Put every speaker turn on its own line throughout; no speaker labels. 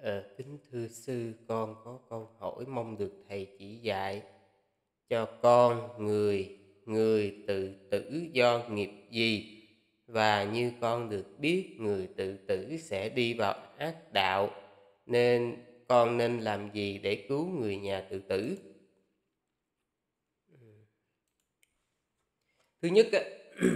Kính thưa sư, con có câu hỏi mong được thầy chỉ dạy cho con. Người tự tử do nghiệp gì? Và như con được biết, người tự tử sẽ đi vào ác đạo, nên con nên làm gì để cứu người nhà tự tử? Thứ nhất á,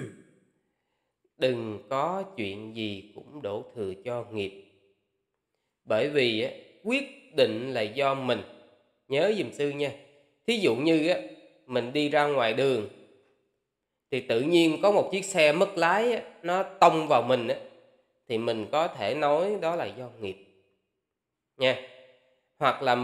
đừng có chuyện gì cũng đổ thừa cho nghiệp. Bởi vì á, quyết định là do mình. Nhớ giùm sư nha. Thí dụ như á, mình đi ra ngoài đường thì tự nhiên có một chiếc xe mất lái á, nó tông vào mình á, thì mình có thể nói đó là do nghiệp nha. Hoặc là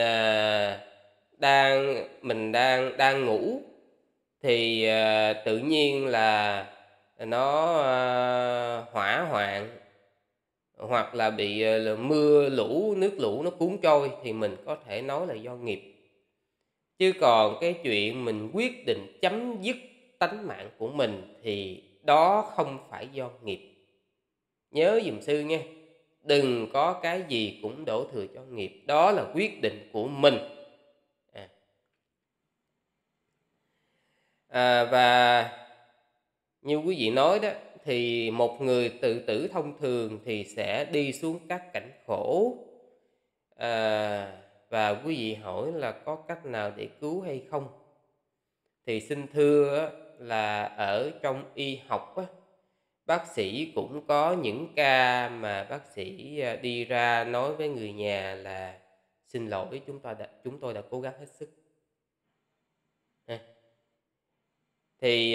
mình đang ngủ thì tự nhiên là nó hỏa hoạn, hoặc là bị là mưa lũ, nước lũ nó cuốn trôi, thì mình có thể nói là do nghiệp. Chứ còn cái chuyện mình quyết định chấm dứt tánh mạng của mình thì đó không phải do nghiệp. Nhớ giùm sư nha, đừng có cái gì cũng đổ thừa cho nghiệp, đó là quyết định của mình. Và như quý vị nói đó, thì một người tự tử thông thường thì sẽ đi xuống các cảnh khổ. Và quý vị hỏi là có cách nào để cứu hay không? Thì xin thưa là ở trong y học á, bác sĩ cũng có những ca mà bác sĩ đi ra nói với người nhà là xin lỗi, chúng tôi đã cố gắng hết sức. Thì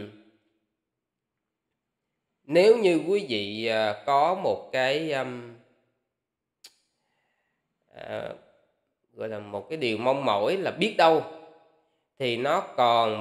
nếu như quý vị có một cái gọi là một cái điều mong mỏi là biết đâu thì nó còn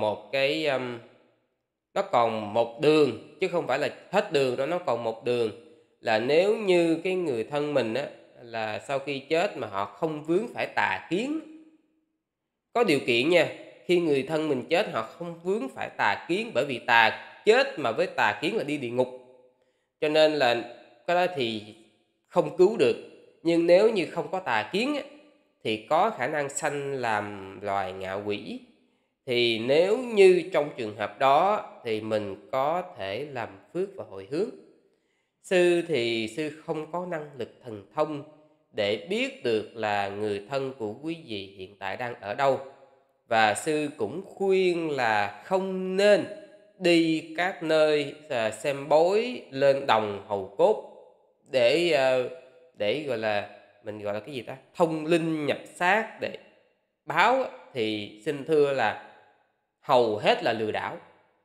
một đường, chứ không phải là hết đường đó, nó còn một đường là nếu như cái người thân mình á, là sau khi chết mà họ không vướng phải tà kiến. Có điều kiện nha, khi người thân mình chết họ không vướng phải tà kiến, bởi vì chết mà với tà kiến là đi địa ngục, cho nên là cái đó thì không cứu được. Nhưng nếu như không có tà kiến á, thì có khả năng sanh làm loài ngạ quỷ. Thì nếu như trong trường hợp đó thì mình có thể làm phước và hồi hướng. Sư thì sư không có năng lực thần thông để biết được là người thân của quý vị hiện tại đang ở đâu. Và sư cũng khuyên là không nên đi các nơi xem bói, lên đồng hầu cốt để gọi là, mình gọi là cái gì ta, thông linh nhập xác để báo. Thì xin thưa là hầu hết là lừa đảo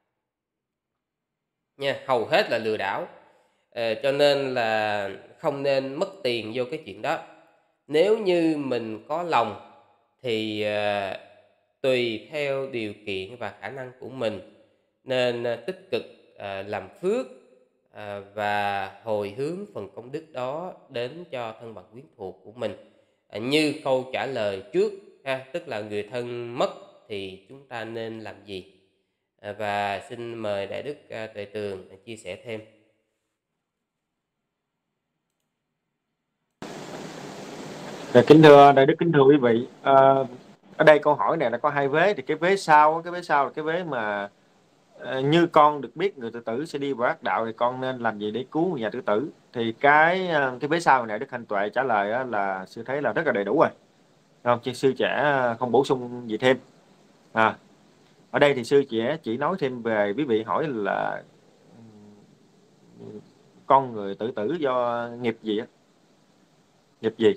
nha, hầu hết là lừa đảo. Cho nên là không nên mất tiền vô cái chuyện đó. Nếu như mình có lòng thì tùy theo điều kiện và khả năng của mình, nên tích cực làm phước và hồi hướng phần công đức đó đến cho thân bằng quyến thuộc của mình. Như câu trả lời trước ha, tức là người thân mất thì chúng ta nên làm gì? Và xin mời Đại Đức Tuệ Tường chia sẻ thêm.
Kính thưa Đại Đức, kính thưa quý vị, ở đây câu hỏi này là có hai vế. Thì cái vế sau là cái vế mà như con được biết người tự tử sẽ đi vào ác đạo thì con nên làm gì để cứu người nhà tự tử. Thì cái vế sau này Đức Thanh Tuệ trả lời là sư thấy là rất là đầy đủ rồi, không? Chứ sư sẽ không bổ sung gì thêm. Ở đây thì sư chỉ nói thêm về quý vị hỏi là con người tự tử do nghiệp gì á, nghiệp gì.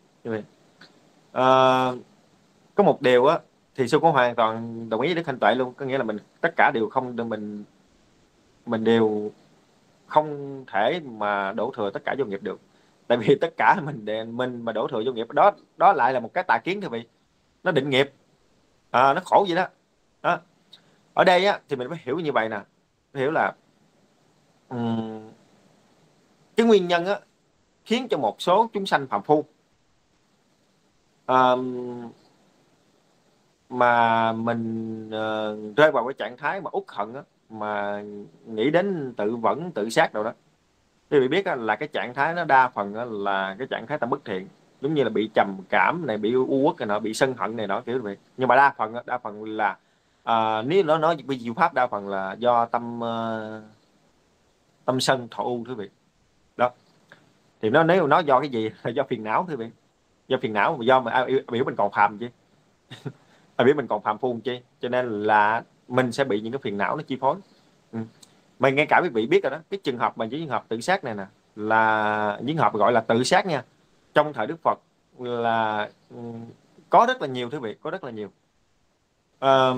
Ờ, có một điều á thì sư cũng hoàn toàn đồng ý với Đức Thanh Tuệ luôn, có nghĩa là tất cả đều không, mình đều không thể mà đổ thừa tất cả vô nghiệp được. Tại vì tất cả mình mà đổ thừa vô nghiệp đó, đó lại là một cái tà kiến, thưa vị. Nó định nghiệp, nó khổ vậy đó. Đó, ở đây á thì mình phải hiểu như vậy nè, phải hiểu là cái nguyên nhân á khiến cho một số chúng sanh phàm phu mà mình rơi vào cái trạng thái mà uất hận á, mà nghĩ đến tự vẫn tự sát đâu đó, Quý vị biết là cái trạng thái nó đa phần là cái trạng thái tâm bất thiện, giống như là bị trầm cảm này, bị u uất này nọ, bị sân hận này nọ kiểu vậy. Nhưng mà đa phần là nếu nó nói về diệu pháp, đa phần là do tâm sân thọ u thưa vị. Đó thì nếu nó do cái gì là do phiền não thưa vị, do phiền não, do mà biểu mình còn phàm chứ, biểu mình còn phàm phu chứ, cho nên là mình sẽ bị những cái phiền não nó chi phối. Ừ. Mà ngay cả quý vị biết rồi đó, cái trường hợp mà những trường hợp tự sát này nè, là những trường hợp gọi là tự sát nha, trong thời Đức Phật là có rất là nhiều thưa vị, có rất là nhiều. Ờ,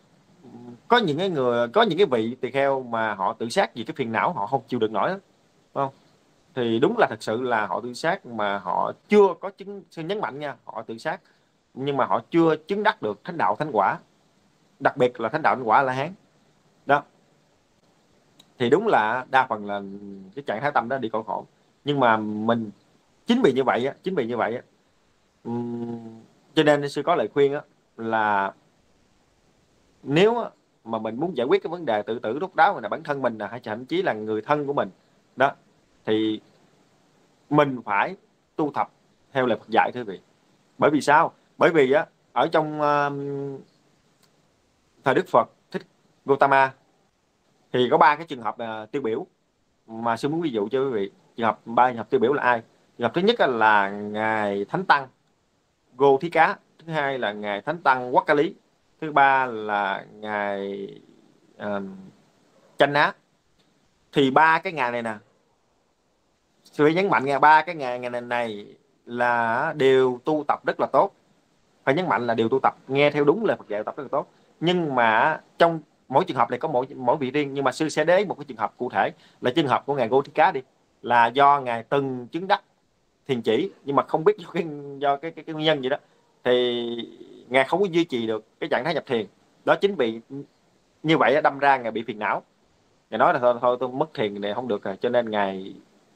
có những cái vị tỳ kheo mà họ tự sát vì cái phiền não họ không chịu được nổi đó, phải không? Thì đúng là thật sự là họ tự sát mà họ chưa có chứng, xin nhấn mạnh nha, họ tự sát nhưng mà họ chưa chứng đắc được thánh đạo thánh quả, đặc biệt là thánh đạo thánh quả La Hán. Đó thì đúng là đa phần là cái trạng thái tâm đó đi khổ khổ. Nhưng mà mình chính vì như vậy á, cho nên sư có lời khuyên á, là nếu á, mà mình muốn giải quyết cái vấn đề tự tử rốt ráo là bản thân mình, hay thậm chí là người thân của mình đó, thì mình phải tu tập theo lời Phật dạy thưa vị. Bởi vì sao? Bởi vì á, ở trong thời Đức Phật Thích Gautama thì có ba cái trường hợp tiêu biểu mà sư muốn ví dụ cho quý vị. Ba trường hợp tiêu biểu là ai? Trường hợp thứ nhất là ngài Thánh Tăng Gô Thí Cá, thứ hai là ngài Thánh Tăng Quắc Ca Lý, thứ ba là ngài uh, Chanh Ná. Thì ba cái ngài này nè, sư phải nhấn mạnh nha, ba cái ngài này là đều tu tập rất là tốt. Phải nhấn mạnh là đều tu tập nghe theo đúng lời Phật dạy, tập rất là tốt. Nhưng mà trong mỗi trường hợp này có mỗi vị riêng, nhưng mà sư sẽ đế một cái trường hợp cụ thể là trường hợp của ngài Gô Thí Cá đi, là do ngài từng chứng đắc thiền chỉ, nhưng mà không biết do cái nguyên nhân gì đó thì ngài không có duy trì được cái trạng thái nhập thiền. Đó chính vì như vậy đâm ra ngài bị phiền não, ngài nói là thôi tôi mất thiền này không được rồi, cho nên ngài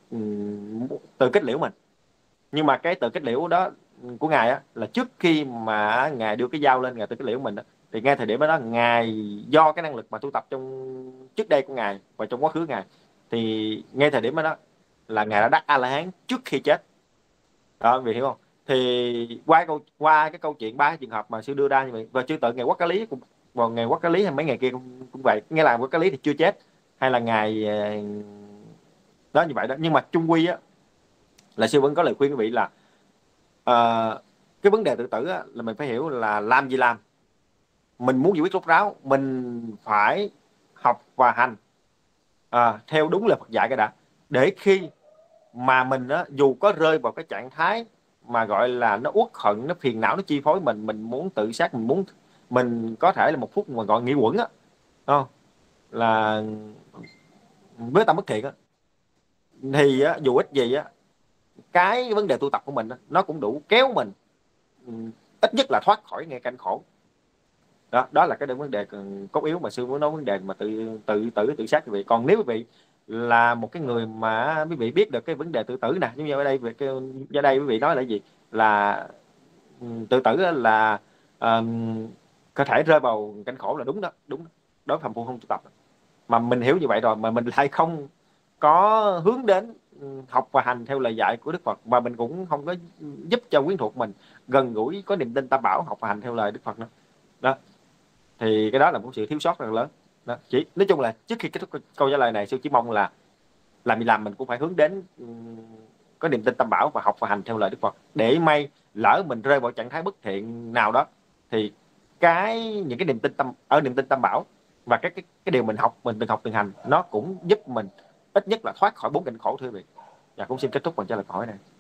tự kết liễu mình. Nhưng mà cái tự kết liễu đó của ngài á, là trước khi mà ngài đưa cái dao lên ngài tự kết liễu mình đó, thì ngay thời điểm đó ngài do cái năng lực mà tu tập trong trước đây của ngài và trong quá khứ ngài, thì ngay thời điểm đó là ngài đã đắc A La Hán trước khi chết. Đó vì hiểu không? Thì qua cái câu chuyện ba cái trường hợp mà sư đưa ra như vậy, và chưa tự ngày Quắc Cá Lý cũng, vào ngày Quắc Cá Lý hay mấy ngày kia cũng vậy, nghe là Quắc Cá Lý thì chưa chết, hay là ngày đó như vậy đó. Nhưng mà chung quy á, là sư vẫn có lời khuyên quý vị là cái vấn đề tự tử á, là mình phải hiểu là làm gì làm, mình muốn giải quyết rốt ráo mình phải học và hành theo đúng lời Phật dạy cái đã, để khi mà mình á, dù có rơi vào cái trạng thái mà gọi là nó uất hận, nó phiền não, nó chi phối mình muốn tự sát, mình có thể là một phút mà gọi nghĩ quẩn á, không là với tâm bất thiện á, thì á, dù ít gì á, cái vấn đề tu tập của mình á, nó cũng đủ kéo mình ít nhất là thoát khỏi nghe canh khổ. Đó là cái vấn đề cốt yếu mà sư muốn nói, vấn đề mà tự sát quý vị. Còn nếu quý vị là một cái người mà quý vị biết được cái vấn đề tự tử nè, giống như ở đây quý vị nói là gì, là tự tử là có thể rơi vào cảnh khổ là đúng đó, đúng đó. Đối với phàm phu không tu tập, mà mình hiểu như vậy rồi mà mình lại không có hướng đến học và hành theo lời dạy của Đức Phật, và mình cũng không có giúp cho quyến thuộc mình gần gũi có niềm tin Tam Bảo, học và hành theo lời Đức Phật nữa đó, thì cái đó là một sự thiếu sót rất lớn đó. Chỉ nói chung là trước khi kết thúc câu trả lời này, sư chỉ mong là làm gì làm mình cũng phải hướng đến có niềm tin Tam Bảo và học và hành theo lời Đức Phật, để may lỡ mình rơi vào trạng thái bất thiện nào đó thì những cái niềm tin Tam Bảo và cái điều mình từng học từng hành, nó cũng giúp mình ít nhất là thoát khỏi bốn cảnh khổ thưa quý vị. Và cũng xin kết thúc bằng trả lời câu hỏi này.